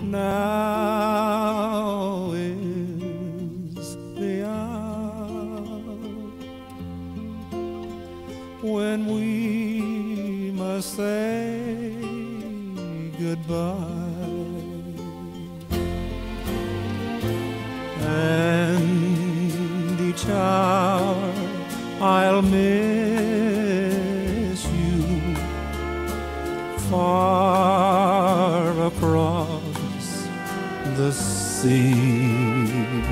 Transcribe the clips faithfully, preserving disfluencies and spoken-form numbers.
Now is the hour when we must say goodbye, and each hour I'll miss you far across the sea,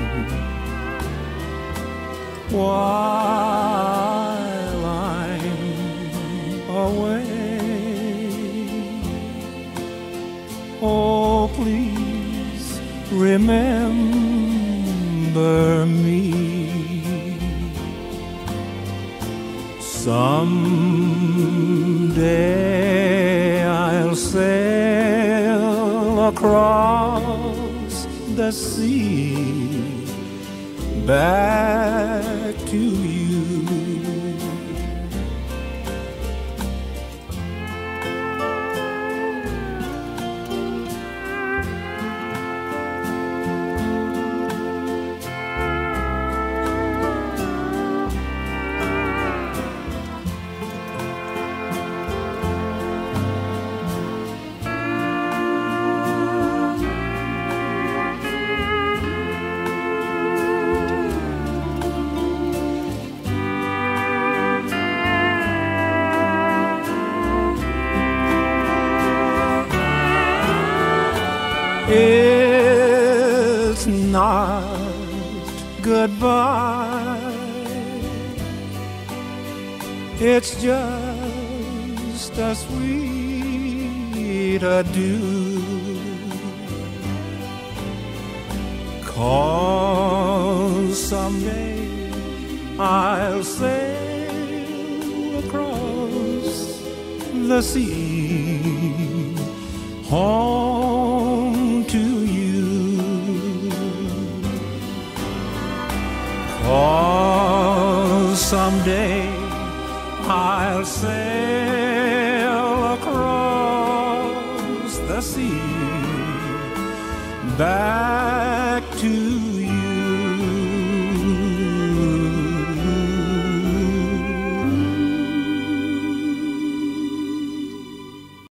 while I'm away. Oh, please remember me. Someday I'll sail across the sea back to you. It's not goodbye, it's just a sweet adieu. 'Cause someday I'll sail across the sea home to you. 'Cause someday I'll sail across the sea back to